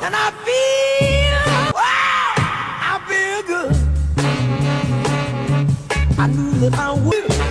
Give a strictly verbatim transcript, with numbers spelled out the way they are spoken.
and I feel, wow, I feel good. I knew that I would.